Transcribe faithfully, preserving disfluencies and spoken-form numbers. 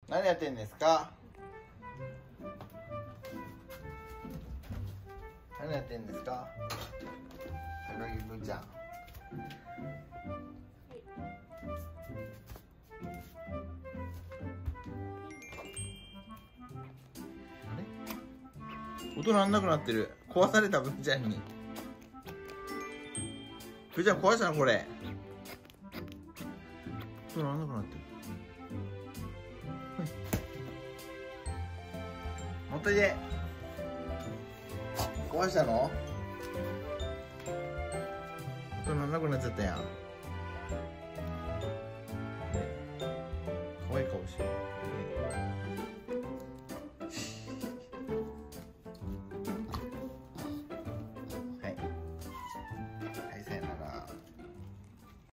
何やってんですか？何やってんですか？高木くんちゃん。あれ？音鳴んなくなってる。壊されたぶんちゃんに。ぶんちゃん壊したのこれ。音鳴んなくなってる。もっといで。壊したの？音鳴んなくなっちゃったやん。